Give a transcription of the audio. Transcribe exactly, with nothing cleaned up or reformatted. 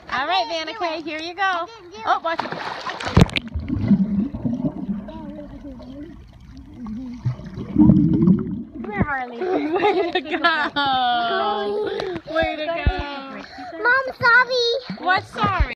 All right, Vanna Kay, here you go. Oh, watch it. Where Harley? Way to go. Way to go. Mom, sorry. What sorry?